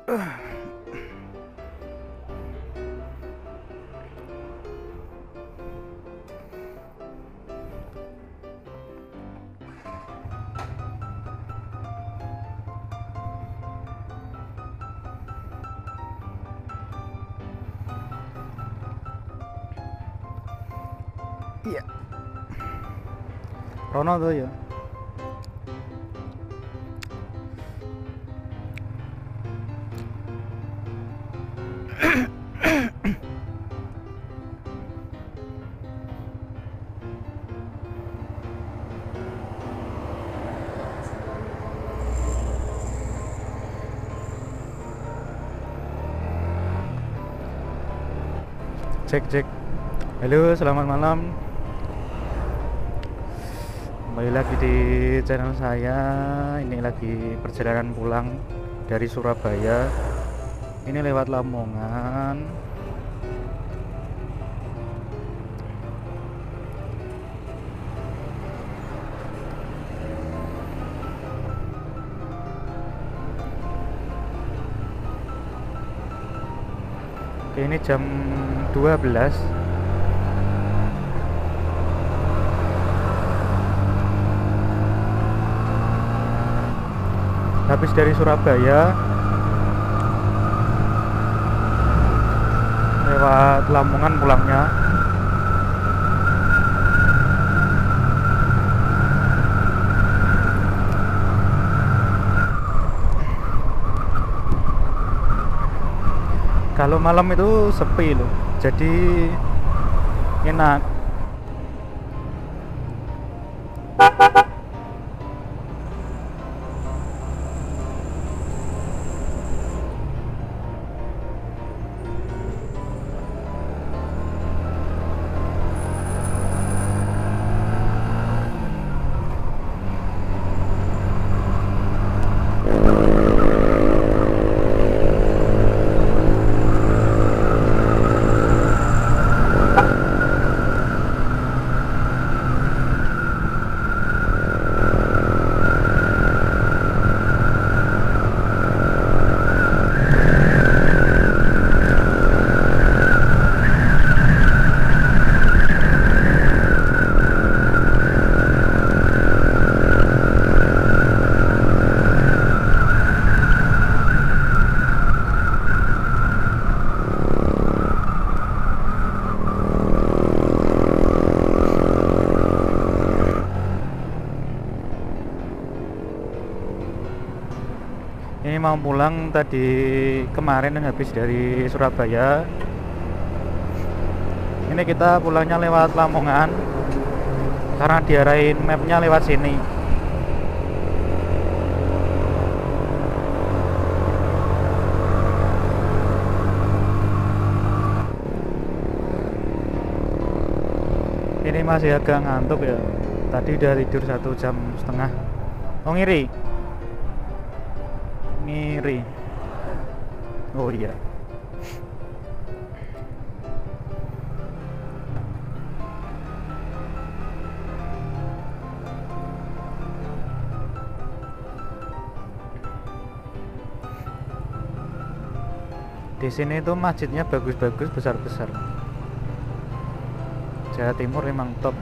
Iya. Rono tuh ya. Cek cek. Halo, selamat malam. Kembali lagi di channel saya. Ini lagi perjalanan pulang dari Surabaya. Ini lewat Lamongan. Oke, ini jam 12. Habis dari Surabaya, lewat Lamongan pulangnya. Kalau malam itu sepi loh, jadi enak. Ini mau pulang tadi kemarin habis dari Surabaya. Ini kita pulangnya lewat Lamongan karena diarahin mapnya lewat sini. Ini masih agak ngantuk ya. Tadi udah tidur 1,5 jam. Oh, ngiri. Oh iya. Di sini tuh masjidnya bagus-bagus, besar-besar. Jawa Timur memang top.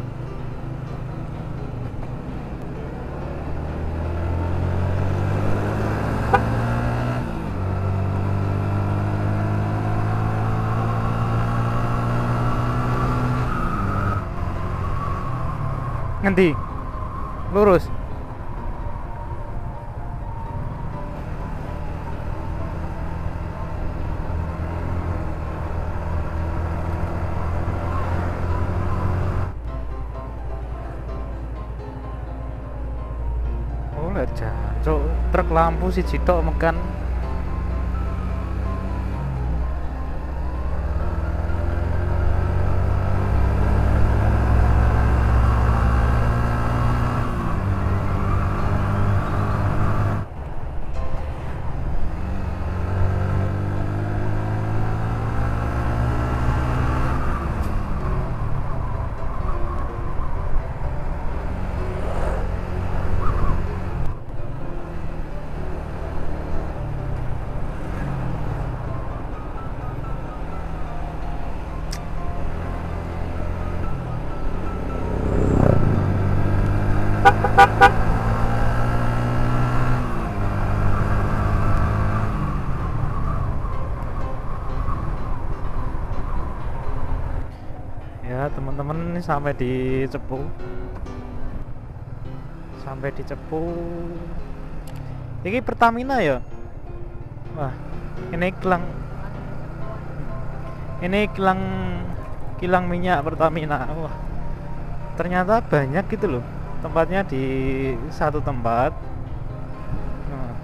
Ngendi? Lurus. Oh, lah jancuk, truk lampu siji tok mekan. sampai di Cepu. Ini Pertamina ya. Wah, ini kilang minyak Pertamina. Wah, ternyata banyak gitu loh tempatnya di satu tempat. Nah,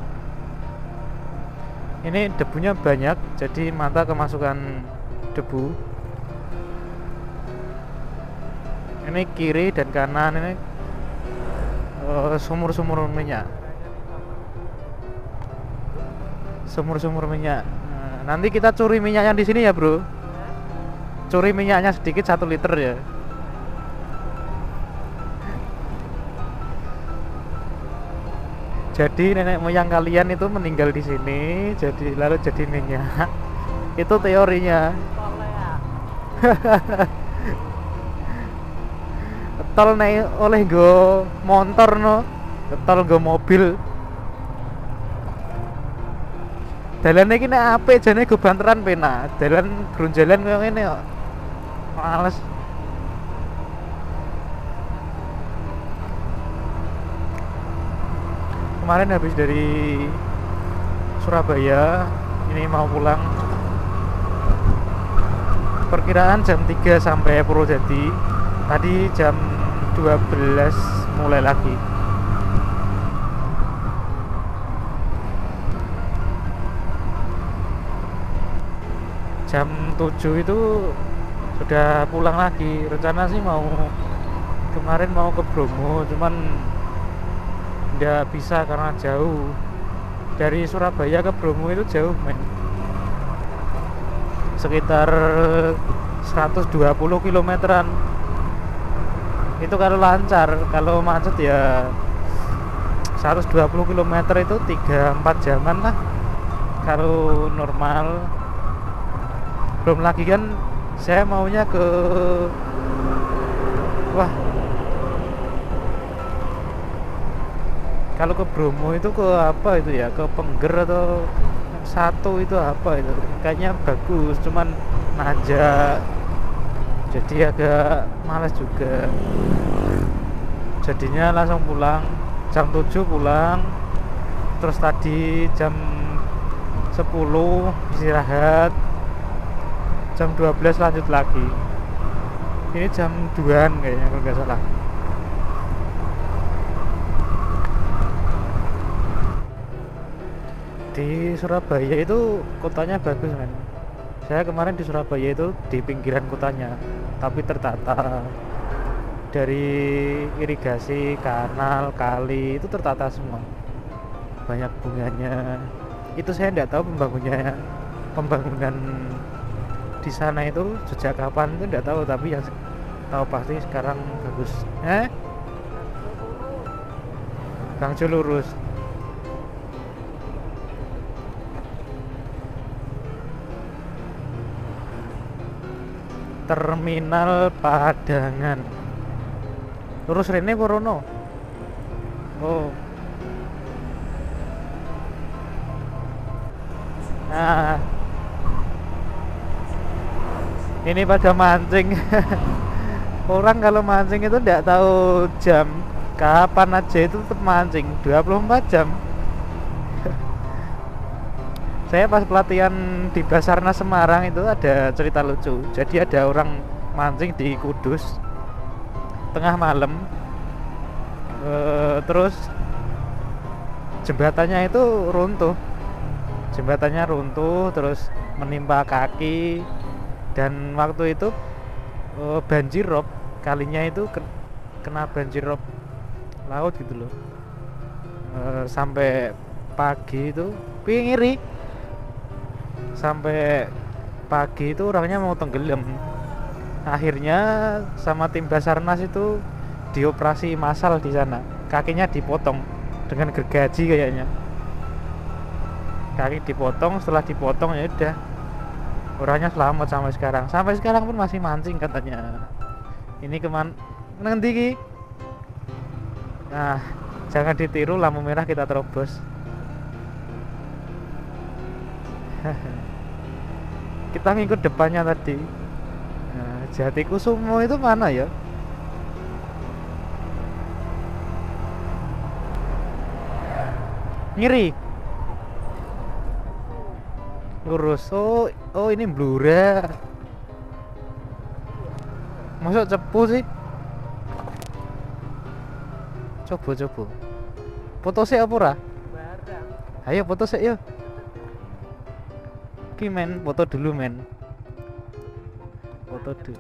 ini debunya banyak, jadi mata kemasukan debu. Ini kiri dan kanan ini sumur-sumur minyak. Nah, nanti kita curi minyaknya di sini ya, bro. Curi minyaknya sedikit 1 liter ya. Jadi nenek moyang kalian itu meninggal di sini, jadi lalu jadi minyak. Itu teorinya. Tol nek oleh go motor no, tol go mobil. Dalan iki nek apik jane go banteran penak. Dalan grunjalan koyo ngene kok. Males. Kemarin habis dari Surabaya, ini mau pulang. Perkiraan jam 3 sampai Purwodadi. Tadi jam 12 mulai lagi. Jam 7 itu sudah pulang lagi. Rencana sih kemarin mau ke Bromo, cuman nggak bisa karena jauh. Dari Surabaya ke Bromo itu jauh, men. Sekitar 120 kilometeran. Itu kalau lancar, kalau macet ya 120 km itu 3-4 jaman lah kalau normal. Belum lagi kan saya maunya ke kalau ke Bromo itu ke apa itu ya, ke Pengger atau satu itu apa itu, kayaknya bagus cuman nanjak, jadi agak malas juga. Jadinya langsung pulang jam 7 pulang, terus tadi jam 10 istirahat, jam 12 lanjut lagi. Ini jam 2-an kayaknya kalau nggak salah. Di Surabaya itu kotanya bagus, kan. Saya kemarin di Surabaya itu di pinggiran kotanya, tapi tertata. Dari irigasi, kanal, kali itu tertata semua. Banyak bunganya. Itu saya tidak tahu pembangunan di sana itu sejak kapan itu tidak tahu, tapi yang tahu pasti sekarang bagus. Gangjo lurus. Terminal Padangan. Lurus rene Porono. Oh. Nah. Ini pada mancing. Orang kalau mancing itu tidak tahu jam. Kapan aja itu tetap mancing 24 jam. Saya pas pelatihan di Basarnas Semarang itu ada cerita lucu. Jadi ada orang mancing di Kudus tengah malam, terus jembatannya itu runtuh. Terus menimpa kaki, dan waktu itu banjir rob, kalinya itu kena banjir rob laut gitu loh. Sampai pagi itu ngiri. Sampai pagi itu orangnya mau tenggelam. Akhirnya sama tim Basarnas itu dioperasi massal di sana. Kakinya dipotong dengan gergaji kayaknya. Kaki dipotong, setelah dipotong ya udah. Orangnya selamat sampai sekarang. Sampai sekarang pun masih mancing katanya. Ini nanti ki. Nah, jangan ditiru, lampu merah kita terobos. Kita ngikut depannya tadi. Nah, Jatikusumo itu mana ya? Ngiri. Lurus. Oh ini Blura. Masa cepu sih? Coba. Foto sih apa ora? Ayo foto sih yuk. Ki men, foto dulu men. Foto dulu.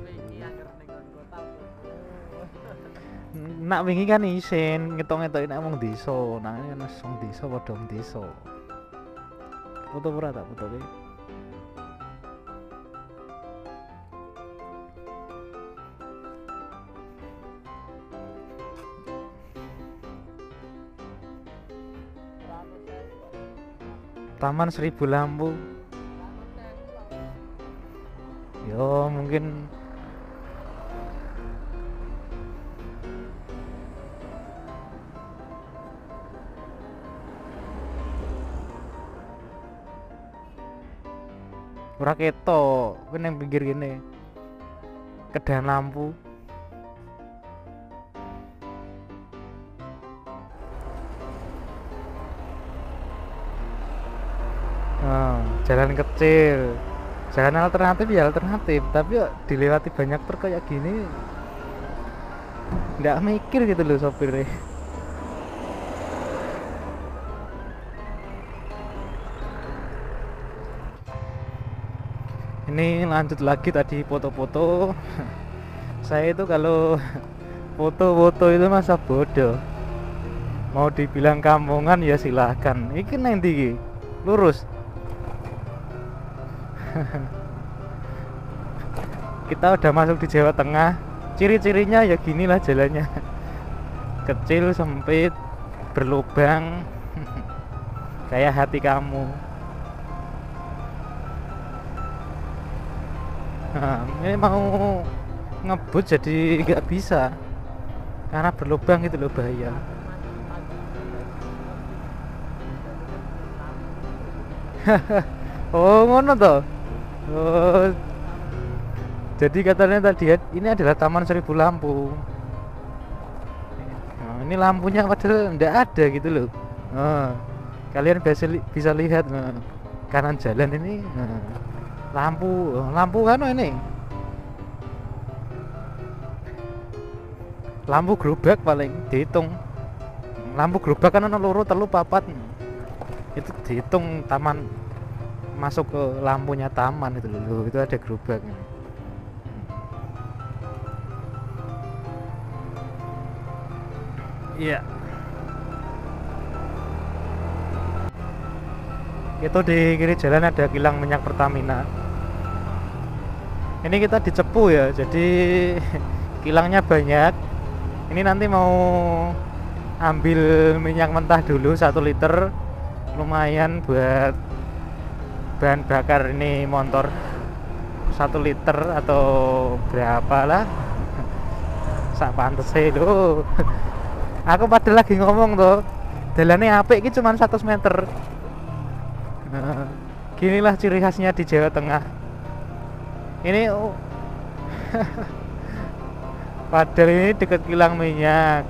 Nak wingi kan isin ngetok-ngetokin nak wong desa. Nah ini kan wong desa padha wong desa. Foto ora tak foto iki. Taman 1000 lampu. Yo mungkin ora ketok, kuwi nang pinggir kene. Kedan lampu. Jalan kecil, jalan alternatif ya alternatif, tapi yuk dilewati banyak truk kayak gini nggak mikir gitu loh sopirnya. Ini lanjut lagi tadi foto-foto. Saya itu kalau foto-foto itu masa bodoh, mau dibilang kampungan ya silahkan. Ini nanti lurus. Kita udah masuk di Jawa Tengah. Ciri-cirinya ya ginilah jalannya. Kecil, sempit, berlubang. Kayak hati kamu. Nah, ini mau ngebut jadi nggak bisa karena berlubang gitu loh, bahaya. Oh ngono toh. Oh, jadi katanya tadi ini adalah Taman 1000 lampu. Nah, ini lampunya padahal nggak ada gitu loh. Nah, kalian bisa lihat kanan jalan ini lampu kan ini lampu gerobak paling dihitung. Lampu gerobak kan ada loro telu papat, itu dihitung taman masuk ke lampunya taman itu loh, itu ada gerobaknya. Iya. Itu di kiri jalan ada kilang minyak Pertamina. Ini kita di Cepu ya, jadi kilangnya banyak. Ini nanti mau ambil minyak mentah dulu 1 liter, lumayan buat bahan bakar ini motor. 1 liter atau berapa lah, sak pantese lho. Aku padahal lagi ngomong tuh, jalannya apik iki cuma 100 meter. Nah, ginilah ciri khasnya di Jawa Tengah. Ini padahal ini dekat kilang minyak,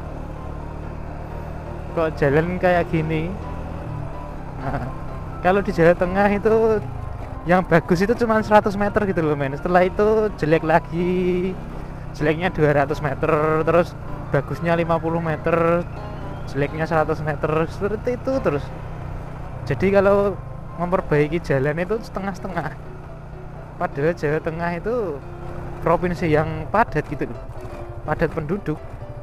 kok jalan kayak gini. Nah, kalau di Jawa Tengah itu yang bagus itu cuma 100 meter gitu loh men. Setelah itu jelek lagi, jeleknya 200 meter, terus bagusnya 50 meter, jeleknya 100 meter, seperti itu terus. Jadi kalau memperbaiki jalan itu setengah-setengah. Padahal Jawa Tengah itu provinsi yang padat gitu loh, padat penduduk.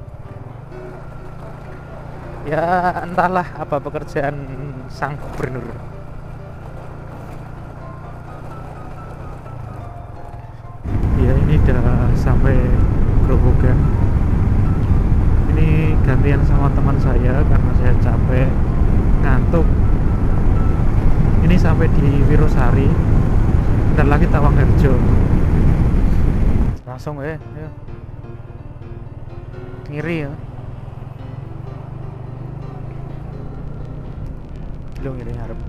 Ya entahlah apa pekerjaan sang gubernur. Ya ini udah sampai Grobogan. Ini gantian sama teman saya karena saya capek, ngantuk. Ini sampai di Wirosari, bentar lagi Tawangharjo. Langsung ya. Ngiri ya. Belum ngiri harap.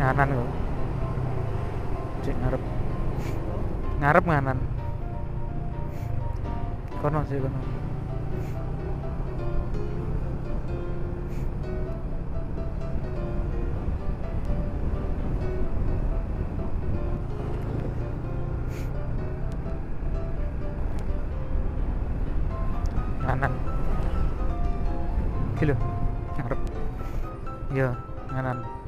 nganan kok cek ngarep ngarep nganan kono sih kono nganan kilo ngarep iya nganan